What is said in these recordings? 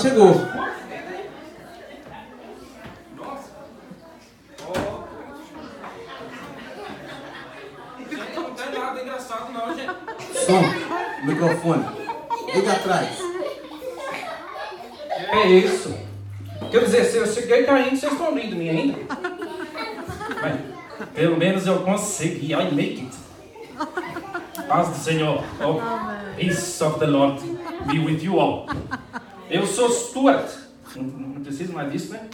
Chegou. Não tem nada engraçado não, gente. Som, microfone. Liga atrás. É isso. Quer dizer, se eu cheguei caindo, vocês estão rindo de mim ainda? Mas, pelo menos eu consegui. I make it. Paz do Senhor. Oh, peace of the Lord be with you all. Eu sou Stuart. Não preciso mais disso, né?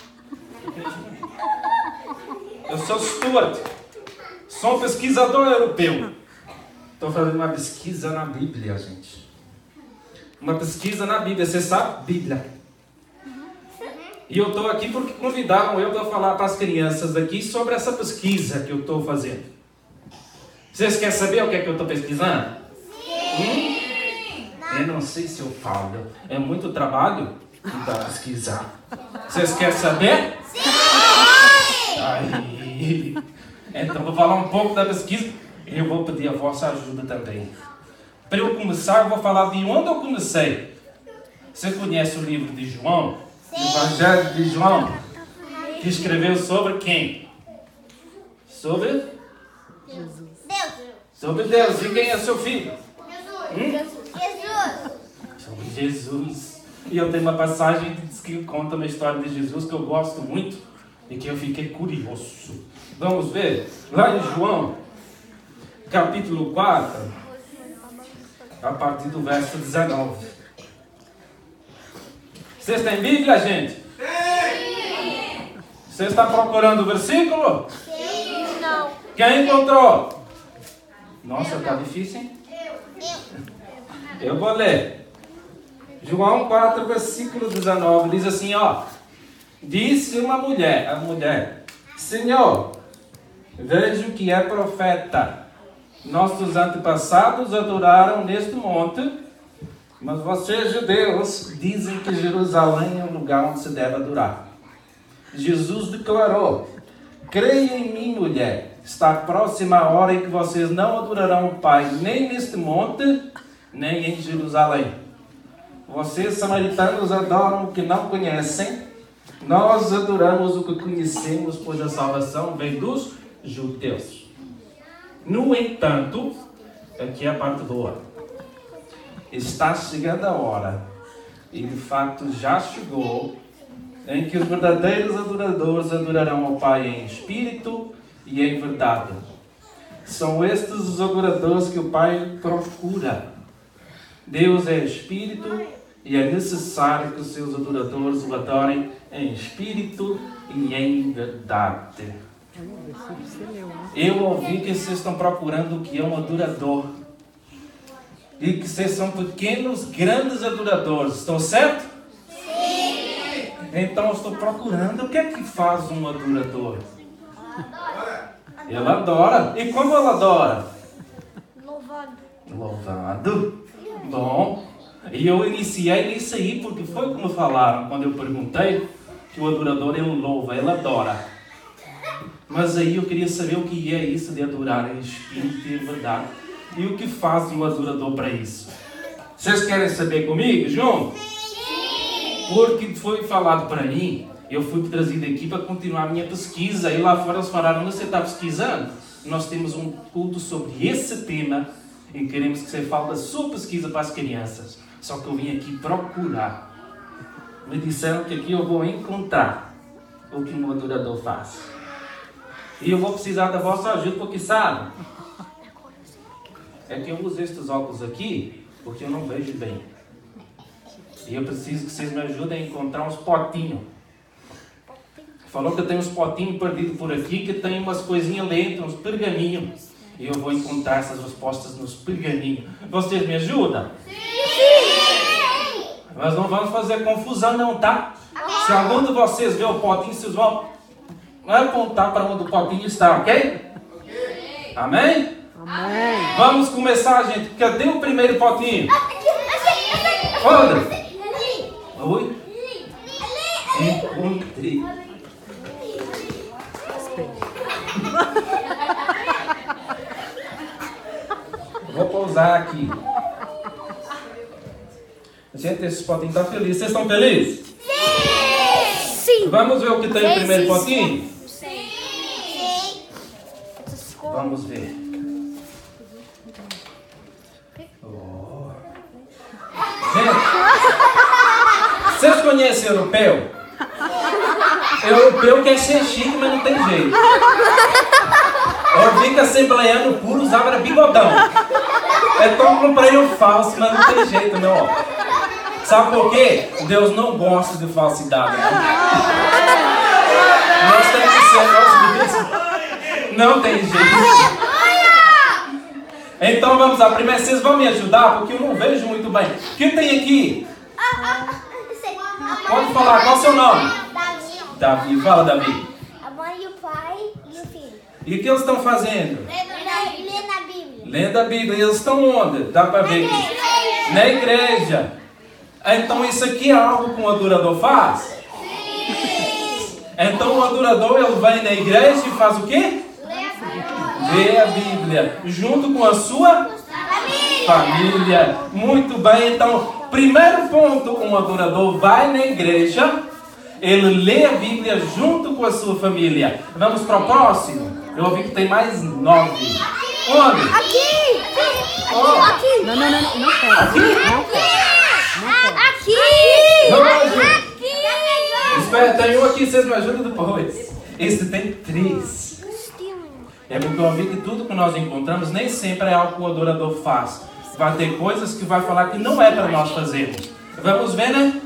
Eu sou Stuart. Sou um pesquisador europeu. Estou fazendo uma pesquisa na Bíblia, gente. Uma pesquisa na Bíblia. Você sabe? Bíblia. E eu estou aqui porque convidaram eu para falar para as crianças aqui sobre essa pesquisa que eu estou fazendo. Vocês querem saber o que é que eu estou pesquisando? Sim! Eu não sei se eu falo. É muito trabalho para pesquisar. Vocês querem saber? Sim! Aí. Então vou falar um pouco da pesquisa e eu vou pedir a vossa ajuda também. Para eu começar, eu vou falar de onde eu comecei. Você conhece o livro de João? O Evangelho de João, que escreveu sobre quem? Sobre? Jesus. Sobre Deus. E quem é seu filho? Jesus. Sobre Jesus. E eu tenho uma passagem que conta uma história de Jesus que eu gosto muito e que eu fiquei curioso. Vamos ver? Lá em João, capítulo 4, a partir do verso 19. Vocês têm Bíblia, gente? Sim! Você está procurando o versículo? Sim. Não. Quem encontrou? Nossa, está difícil, hein? Eu vou ler. João 4, versículo 19. Diz assim, ó. Disse uma mulher, a mulher: Senhor, vejo que é profeta. Nossos antepassados adoraram neste monte, mas vocês, judeus, dizem que Jerusalém é o lugar onde se deve adorar. Jesus declarou: Creia em mim, mulher. Está próxima a hora em que vocês não adorarão o Pai, nem neste monte, nem em Jerusalém. Vocês, samaritanos, adoram o que não conhecem. Nós adoramos o que conhecemos, pois a salvação vem dos judeus. No entanto, aqui é a parte boa. Está chegando a hora, e de fato já chegou, em que os verdadeiros adoradores adorarão ao Pai em espírito e em verdade. São estes os adoradores que o Pai procura. Deus é espírito e é necessário que os seus adoradores o adorem em espírito e em verdade. Eu ouvi que vocês estão procurando o que é um adorador. E que vocês são pequenos, grandes adoradores. Estou certo? Sim! Então eu estou procurando o que é que faz um adorador. Ele adora. E como ela adora? Louvado. Bom. E eu iniciei nisso aí porque foi como falaram quando eu perguntei que o adorador ele louva, ele adora. Mas aí eu queria saber o que é isso de adorar em espírito e em verdade. E o que faz um adorador para isso? Vocês querem saber comigo, João? Sim! Porque foi falado para mim, eu fui trazido aqui para continuar a minha pesquisa. E lá fora eles falaram: onde você está pesquisando? Nós temos um culto sobre esse tema e queremos que você fale da sua pesquisa para as crianças. Só que eu vim aqui procurar. Me disseram que aqui eu vou encontrar o que um adorador faz. E eu vou precisar da vossa ajuda, porque sabe? É que eu uso estes óculos aqui porque eu não vejo bem. E eu preciso que vocês me ajudem a encontrar uns potinhos. Falou que tem uns potinhos perdidos por aqui, que tem umas coisinhas dentro, uns pergaminhos. E eu vou encontrar essas respostas nos pergaminhos. Vocês me ajudam? Sim! Mas não vamos fazer confusão não, tá? Se algum de vocês vê o potinho, vocês vão apontar para onde o potinho está, ok? Amém? Amém. Vamos começar, gente. Cadê o primeiro potinho? Onde? Oi? Encontrei. Vou pousar aqui. 17, esses potinhos estão felizes. Vocês estão felizes? Sim. Vamos ver o que tem no primeiro potinho? Sim. Vamos ver. Oh. Gente, vocês conhecem europeu? Europeu quer ser chique, mas não tem jeito. Eu fico assembleiano puro, usava bigodão. Então comprei um falso, mas não tem jeito não. Ó. Sabe por quê? Deus não gosta de falsidade. Né? Nós temos que ser nós mesmos. Não tem jeito. Então vamos lá. Primeiro vocês vão me ajudar, porque eu não vejo muito bem. O que tem aqui? Pode falar, qual é o seu nome? Davi. Fala, Davi. A mãe e o pai e o filho. E o que eles estão fazendo? Lendo a Bíblia. Lendo a Bíblia. E eles estão onde? Dá para ver aqui. Na igreja. Então isso aqui é algo que um adorador faz? Sim. Então o adorador ele vem na igreja e faz o quê? Lê a Bíblia. Junto com a sua família. Muito bem. Então, primeiro ponto, um adorador vai na igreja. Ele lê a Bíblia junto com a sua família. Vamos para o próximo? Eu ouvi que tem mais 9. Onde? Aqui! Oh. Aqui! Não pega. Aqui? Não pega. Aqui! Não, espera, tem um aqui, vocês me ajudam depois. Esse tem 3. É porque eu ouvi que tudo que nós encontramos nem sempre é algo que o adorador faz. Vai ter coisas que vai falar que não é para nós fazermos. Vamos ver, né?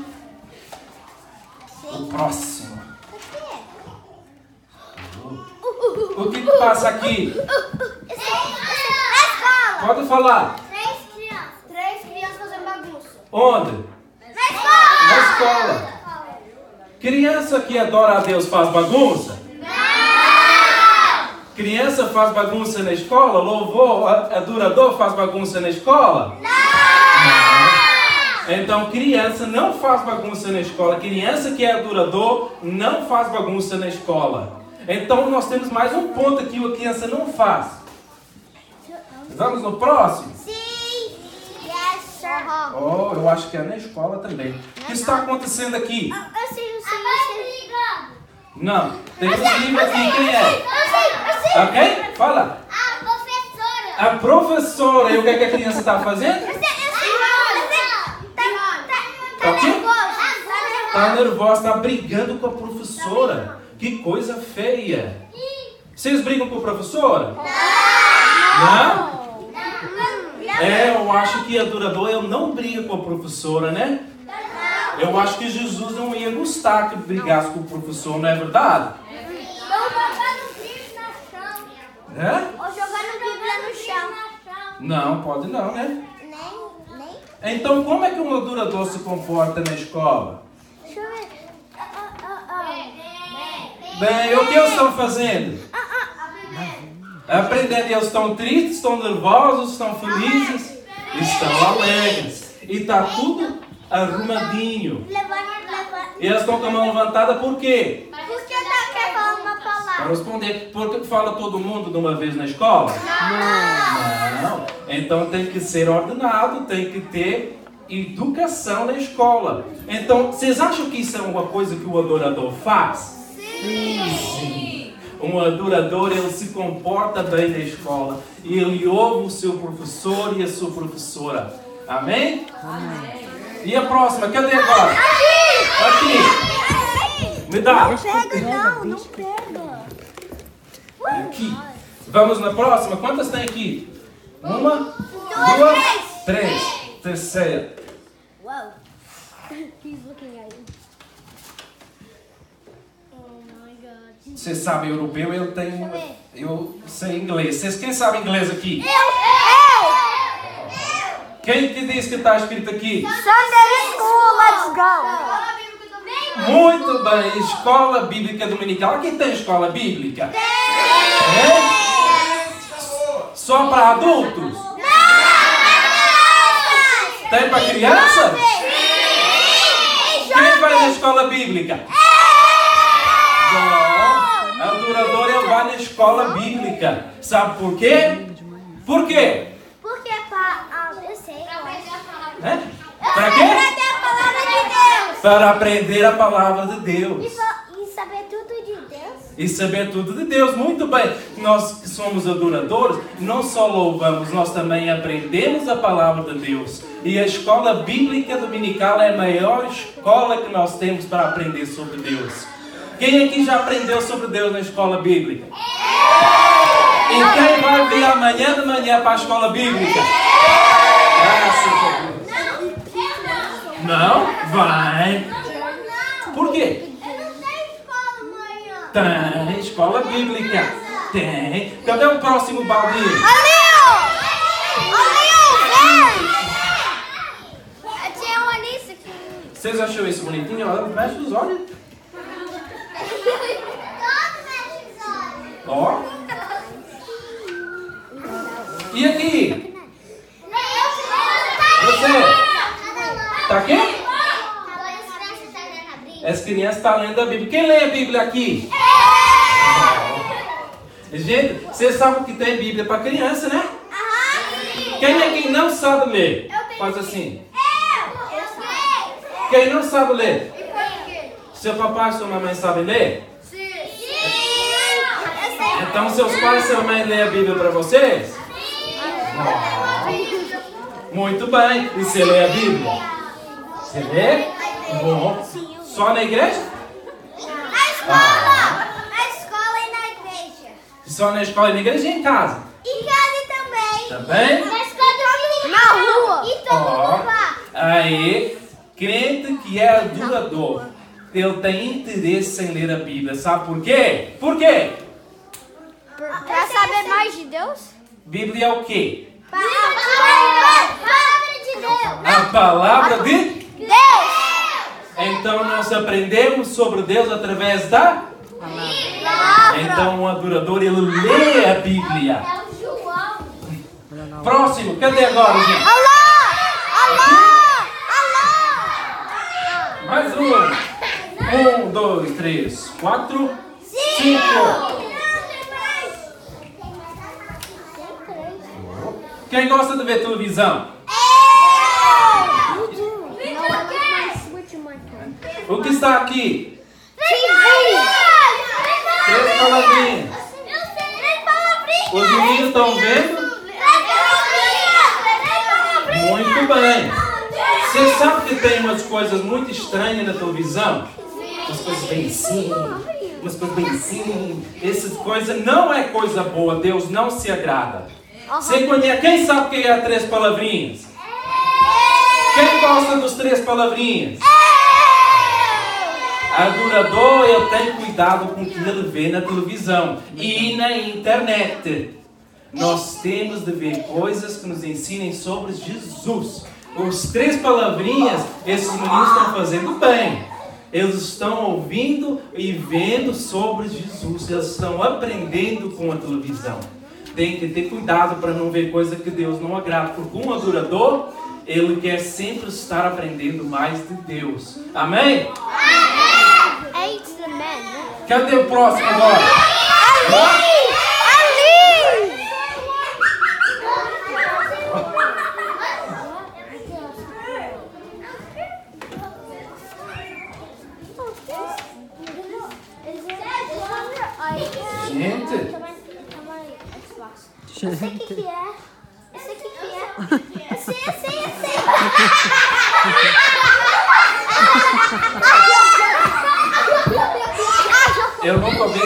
O próximo. O que passa aqui? Na escola. Pode falar. 3 crianças fazendo bagunça. Onde? Na escola. Na escola. Criança que adora a Deus faz bagunça? Não! Criança faz bagunça na escola? Louvor, adorador faz bagunça na escola? Não! Então, criança não faz bagunça na escola. Criança que é adorador não faz bagunça na escola. Então, nós temos mais um ponto aqui que a criança não faz. Vamos no próximo? Sim. Yes, sir. Oh, eu acho que é na escola também. O que está acontecendo aqui? Eu sei. Não, tem um livro aqui. Quem é? Eu sei. Ok? Fala. A professora. A professora. E o que, é que a criança está fazendo? Tá O quê? nervosa. Está nervosa, está brigando com a professora. Que coisa feia. Vocês brigam com a professora? Não? Eu acho que adorador eu não briga com a professora, né? Eu acho que Jesus não ia gostar que brigasse com o professor, não é verdade? Ou jogar no livro no chão. É? Ou jogar no Bíblia no chão. Não, pode não, né? Nem. Então como é que um adorador se comporta na escola? Deixa eu ver. Bem, o que eles estão fazendo? Aprendendo, eles estão tristes, estão nervosos, estão felizes, estão alegres. E está tudo arrumadinho. E eles estão com a mão levantada por quê? Porque quer falar uma Para palavra. responder. Porque fala todo mundo de uma vez na escola? Não. Então tem que ser ordenado, tem que ter educação na escola. Então, vocês acham que isso é uma coisa que o adorador faz? Sim. Um adorador, ele se comporta bem na escola. E ele ouve o seu professor e a sua professora. Amém? Amém. E a próxima? Cadê agora? Aqui. Me dá. Não pega. Aqui. Vamos na próxima. Quantas tem aqui? 1, 2, 3. Terceira. Wow. He's looking at you. Oh my God. Você sabe, europeu, eu tenho... Eu sei inglês. Vocês, quem sabe inglês aqui? Quem que diz que está escrito aqui? Sunday school, let's go. Muito bem. Escola Bíblica Dominical. Aqui tem escola bíblica? É? Só para adultos? Tem para criança? Quem vai na escola bíblica? Bom, adorador ele vai na escola bíblica. Sabe por quê? Por quê? Porque para eu sei. Para quê? para aprender a palavra de Deus. E saber tudo de Deus? E saber tudo de Deus. Muito bem. Nós que somos adoradores, não só louvamos, nós também aprendemos a palavra de Deus. E a escola bíblica dominical é a maior escola que nós temos para aprender sobre Deus. Quem aqui já aprendeu sobre Deus na escola bíblica? E quem vai vir amanhã de manhã para a escola bíblica? Não? Vai. Por quê? Tem escola bíblica. Tem. Cadê o próximo baldinho? Tinha uma lista aqui. Vocês achou isso bonitinho? Olha, mexe os olhos. Ó. E aqui? Você? Tá aqui? As crianças estão lendo a Bíblia. Quem lê a Bíblia aqui? Gente, vocês sabem que tem Bíblia para criança, né? Quem aqui não sabe ler? Faz assim. Quem não sabe ler? Seu papai e sua mamãe sabem ler? Então seus pais e sua mãe lêem a Bíblia para vocês? Muito bem. E você lê a Bíblia? Você lê? Bom. Só na igreja? Na escola e na igreja. Só na escola e na igreja e em casa? Em casa também. Também? Na escola e na rua. E todo mundo lá. Aí, crente que é adorador, ele tem interesse em ler a Bíblia. Sabe por quê? Por quê? Para saber mais de Deus? Bíblia é o quê? Palavra de Deus. A palavra de Deus. Então nós aprendemos sobre Deus através da Palavra. Então o adorador, ele lê a Bíblia. É o João. Próximo, cadê agora, gente? Alô. Mais um. 1, 2, 3, 4, 5. Quem gosta de ver televisão? O que está aqui? 3 palavrinhas. Os meninos estão vendo? Muito bem. Você sabe que tem umas coisas muito estranhas na televisão? Umas coisas bem assim, umas coisas bem assim. Essas coisas não é coisa boa. Deus não se agrada. Você conhece? Quem sabe o que é 3 palavrinhas? Quem gosta dos 3 palavrinhas? Adorador, ele tem cuidado com o que ele vê na televisão e na internet. Nós temos de ver coisas que nos ensinem sobre Jesus. Os 3 palavrinhas, esses meninos estão fazendo bem. Eles estão ouvindo e vendo sobre Jesus. Eles estão aprendendo com a televisão. Tem que ter cuidado para não ver coisa que Deus não agrada. Porque um adorador, ele quer sempre estar aprendendo mais de Deus. Amém? Cadê o próximo agora? Gente. Eu sei o que é. Eu sei o que é. Eu sei. Eu nunca vi.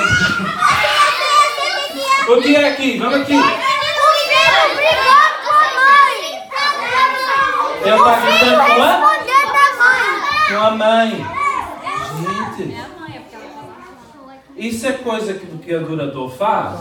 O que é aqui? Vamos aqui. O filho brigou com a mãe. Ele está gritando com a? Respondeu pra mãe. Com a mãe. Gente. Isso é coisa que o adorador faz?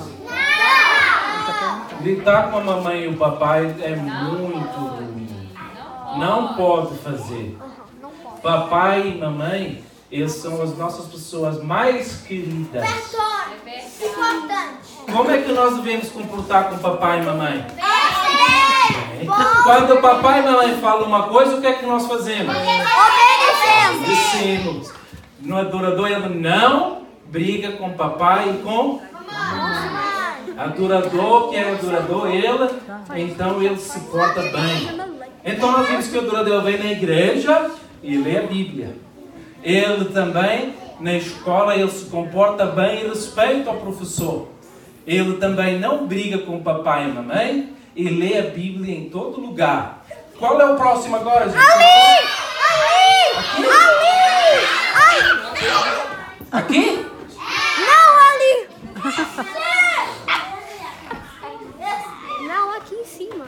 Gritar com a mamãe e o papai é muito ruim. Não pode fazer. Papai e mamãe, eles são as nossas pessoas mais queridas. Importante. Como é que nós devemos comportar com papai e mamãe? Quando o papai e mamãe falam uma coisa, o que é que nós fazemos? Obedecemos. No adorador, ele não briga com papai e com adorador, que é adorador, então ele se porta bem. Então nós vimos que o adorador vem na igreja e lê a Bíblia. Ele também, na escola, ele se comporta bem e respeita o professor. Ele também não briga com o papai e mamãe e lê a Bíblia em todo lugar. Qual é o próximo agora, gente? Ali! Aqui? Não, ali! Não, aqui em cima.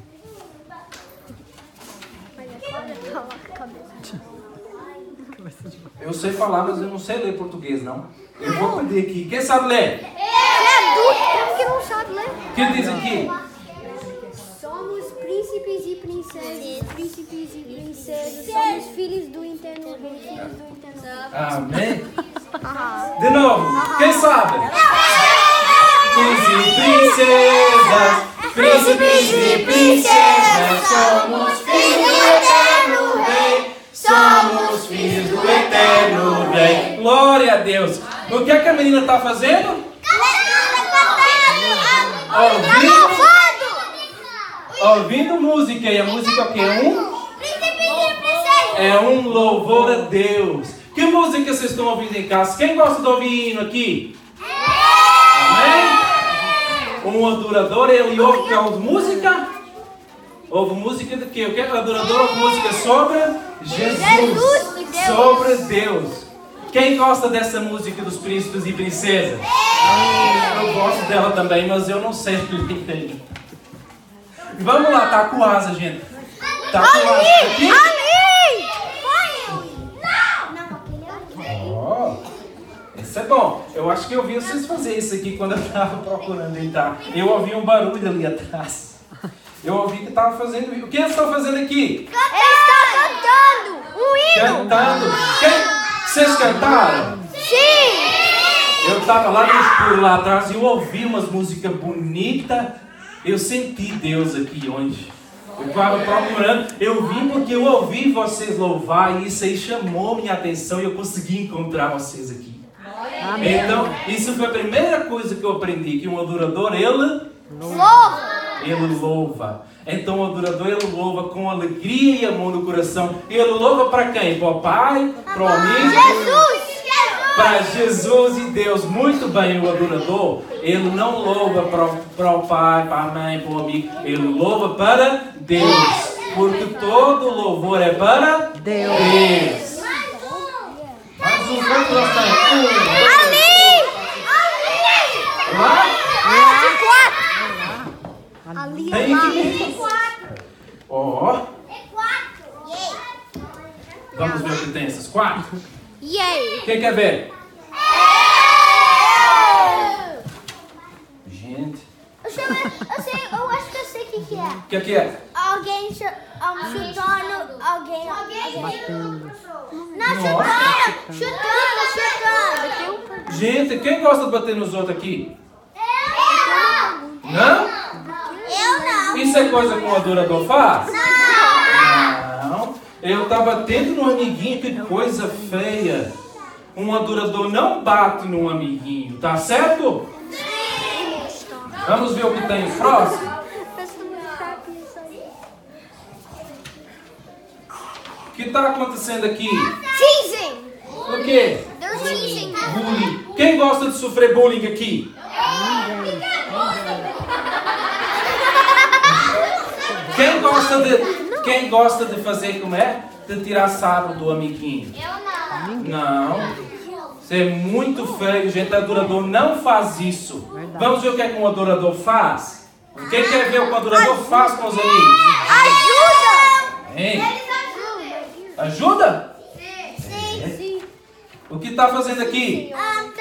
Eu sei falar, mas eu não sei ler português, não. Eu vou pedir aqui. Quem sabe ler? Você é adulto, como que não sabe ler? O que diz aqui? Somos príncipes e princesas, príncipes e princesas, somos filhos do eterno rei, filhos do eterno rei. Amém? De novo, quem sabe? Príncipes e princesas, príncipes e princesas, somos filhos do eterno rei, somos filhos do eterno rei. Glória a Deus. O que é que a menina está fazendo? Ouvindo música. E a música o quê? É um louvor a Deus. Que música vocês estão ouvindo em casa? Quem gosta de ouvir hino aqui? Amém? Um adorador, ele ouve música? Ouve música de quê? O que é que o adorador ouve música sobre? Jesus. Sobre Deus. Quem gosta dessa música dos príncipes e princesas? Eu gosto dela também, mas eu não sei ler. Vamos lá, tá com asa, gente. Tá com asa aqui? Oh, isso é bom. Eu acho que eu vi vocês fazer isso aqui quando eu estava procurando entrar. Eu ouvi um barulho ali atrás. Eu ouvi que estava fazendo isso. O que eles estão fazendo aqui? Ele está cantando um hino. Cantando. Vocês cantaram? Sim. Eu estava lá no escuro, lá atrás, e eu ouvi umas músicas bonitas. Eu senti Deus aqui hoje. Eu estava procurando. Eu vim porque eu ouvi vocês louvar e isso aí chamou minha atenção e eu consegui encontrar vocês aqui. Amém. Então, isso foi a primeira coisa que eu aprendi, que um adorador, ele louva. Então o adorador, ele louva com alegria e amor no coração. Ele louva para quem? Para o Pai? Para o amigo? Jesus. Para Jesus e Deus. Muito bem, o adorador, ele não louva para o pai, para a mãe, para o amigo. Ele louva para Deus. Porque todo louvor é para Deus. Mais um, quantos nós temos? Lá? Ali. Tem aqui. Ó. Vamos ver o que tem essas 4. Yay. Quem quer ver? Gente. Eu acho que eu sei o que é. O que é? Alguém chutando alguém. Não, Nossa. chutando. Gente, quem gosta de bater nos outros aqui? Não? Eu não. Isso é coisa que um adorador faz? Não. Eu tá batendo no amiguinho, que coisa feia. Um adorador não bate no amiguinho, tá certo? Vamos ver o que tem no próximo. O que está acontecendo aqui? Teasing. O quê? They're teasing. Bullying. Quem gosta de sofrer bullying aqui? Quem gosta de fazer como é? De tirar sarro do amiguinho? Não. Isso é muito feio, gente. Adorador não faz isso. Vamos ver o que é que um adorador faz? Quem quer ver o que um adorador faz com os amigos? Ajuda. Hein? Ajuda? Sim. O que está fazendo aqui?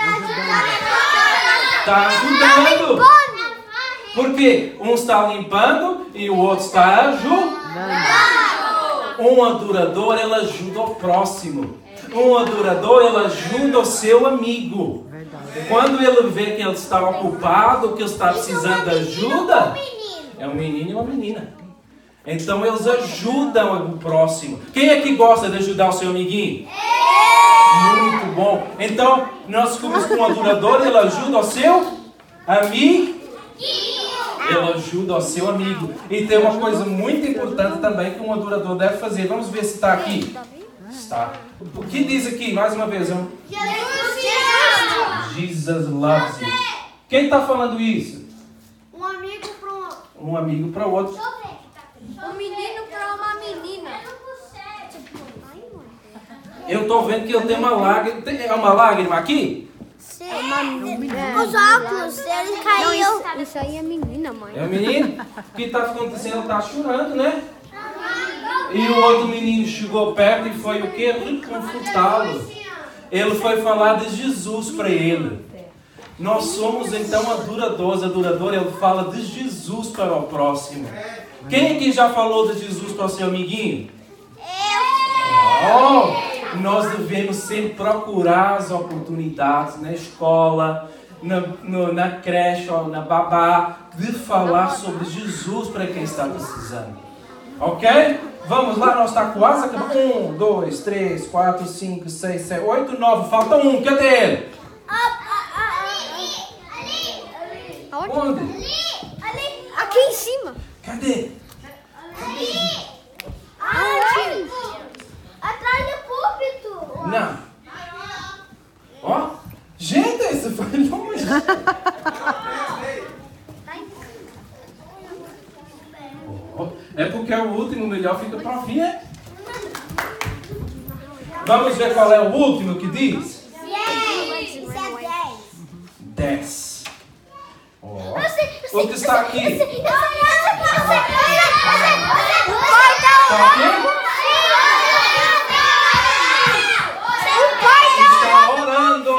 Tá Está ajudando. Por quê? Um está limpando e o outro está ajudando. Um adorador, ele ajuda o próximo. Um adorador, ele ajuda o seu amigo. Quando ele vê que ele está ocupado, que ele está precisando de ajuda, é um menino e uma menina. Então eles ajudam o próximo. Quem é que gosta de ajudar o seu amiguinho? Muito bom. Então, nós descobrimos que um adorador, ele ajuda o seu amigo. Ele ajuda o seu amigo. E tem uma coisa muito importante também que um adorador deve fazer. Vamos ver se está aqui. Está. O que diz aqui, mais uma vez? Jesus loves you. Quem está falando isso? Um amigo para um outro. Um amigo para o outro. Um menino para uma menina. Eu estou vendo que ele tem uma lágrima. É uma lágrima aqui? Os óculos, ele Não, caiu. isso aí é menina, mãe. É o menino? O que está acontecendo? Ele está chorando, né? E o outro menino chegou perto e foi o quê? Reconfortá-lo. Ele foi falar de Jesus para ele. Nós somos então adoradores. Adorador, ele fala de Jesus para o próximo. Quem aqui já falou de Jesus para o seu amiguinho? Nós devemos sempre procurar as oportunidades na escola, na creche ou na babá, de falar sobre Jesus para quem está precisando. Ok? Vamos lá, nós está quase acabando. 1, 2, 3, 4, 5, 6, 7, 8, 9. Falta um. Cadê ele? Onde? Aqui em cima. Cadê? Atrás do púlpito. Não. Ó. Gente, esse foi longe. É porque é o último, melhor fica para o fim, né? Vamos ver qual é o último que diz? 10. O que está aqui? Está aqui? Está orando.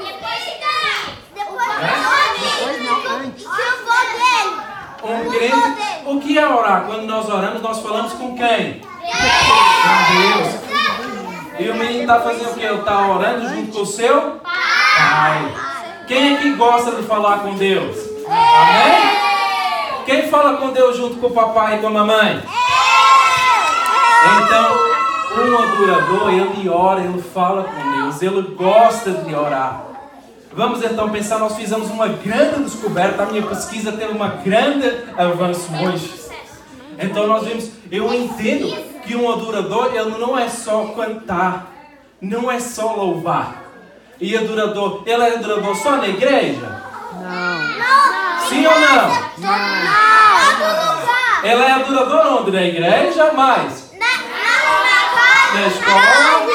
Um crente. O que é orar? Quando nós oramos, nós falamos com quem? Com Deus. E o menino está fazendo o quê? Ele está orando junto com o seu pai. Quem é que gosta de falar com Deus? Amém? Quem fala com Deus junto com o papai e com a mamãe? Então, um adorador, ele ora, ele fala com Deus, ele gosta de orar. Vamos então pensar, nós fizemos uma grande descoberta, a minha pesquisa teve uma grande avanço hoje. Então nós vimos, eu entendo que um adorador, ele não é só cantar, não é só louvar. E adorador, ele é adorador só na igreja? Não. Sim ou não? Não. Ele é adorador onde? Na igreja, mais? Na escola?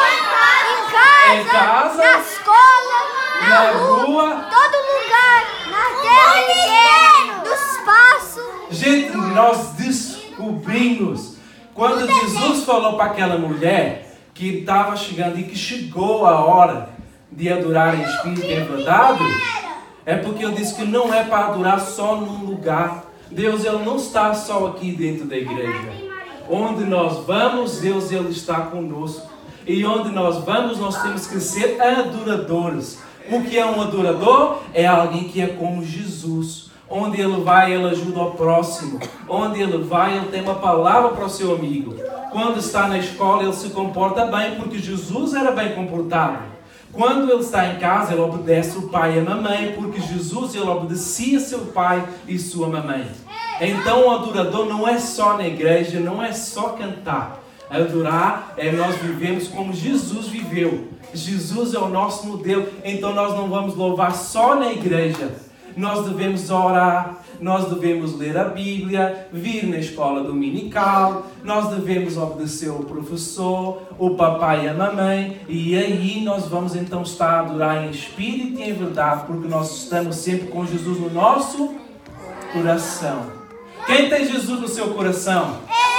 Em casa? Na escola. Na rua? Todo lugar. Na terra. No espaço. Gente, nós descobrimos. Quando Jesus falou para aquela mulher que estava chegando e que chegou a hora de adorar em espírito e em verdade, é porque eu disse que não é para adorar só num lugar. Deus, ele não está só aqui dentro da igreja. Onde nós vamos, Deus, ele está conosco. E onde nós vamos, nós temos que ser adoradores. O que é um adorador? É alguém que é como Jesus. Onde ele vai, ele ajuda o próximo. Onde ele vai, ele tem uma palavra para o seu amigo. Quando está na escola, ele se comporta bem, porque Jesus era bem comportado. Quando ele está em casa, ele obedece o pai e a mamãe, porque Jesus, ele obedecia seu pai e sua mamãe. Então, o adorador não é só na igreja, não é só cantar. Adorar é nós vivemos como Jesus viveu. Jesus é o nosso modelo, então nós não vamos louvar só na igreja. Nós devemos orar, nós devemos ler a Bíblia, vir na escola dominical, nós devemos obedecer o professor, o papai e a mamãe, e aí nós vamos então estar a adorar em espírito e em verdade, porque nós estamos sempre com Jesus no nosso coração. Quem tem Jesus no seu coração?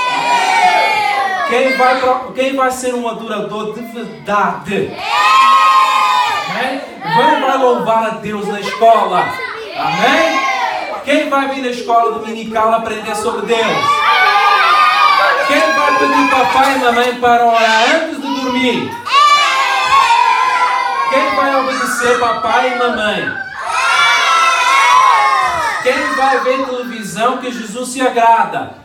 Quem vai ser um adorador de verdade? Quem vai louvar a Deus na escola? Amém? Quem vai vir na escola dominical aprender sobre Deus? Quem vai pedir papai e mamãe para orar antes de dormir? Quem vai obedecer papai e mamãe? Quem vai ver televisão que Jesus se agrada?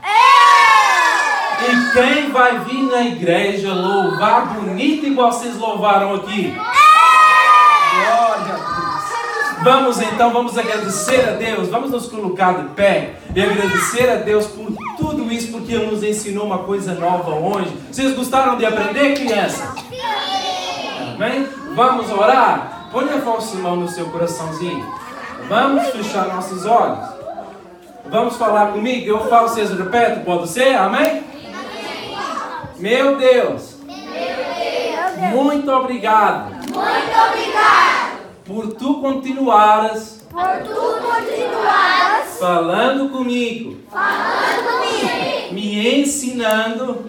E quem vai vir na igreja louvar bonito igual vocês louvaram aqui? Glória a Deus. Vamos então, vamos agradecer a Deus. Vamos nos colocar de pé e agradecer a Deus por Tudo isso porque Ele nos ensinou uma coisa nova hoje. Vocês gostaram de aprender, crianças? Amém? Vamos orar? Põe a vossa mão no seu coraçãozinho. Vamos fechar nossos olhos. Vamos falar comigo. Eu falo, vocês repetem. Pode ser? Amém? Meu Deus. Muito obrigado. Por tu continuares falando comigo. Me ensinando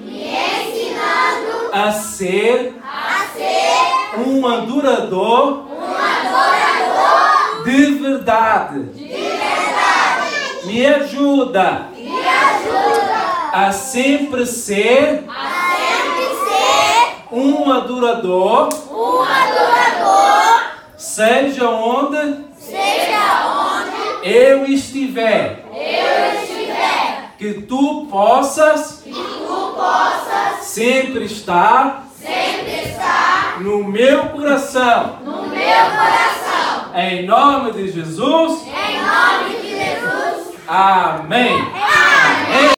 a ser um adorador de verdade. Me ajuda a sempre ser um adorador, seja onde eu estiver. Que tu possas sempre estar no meu coração. Em nome de Jesus. Amém.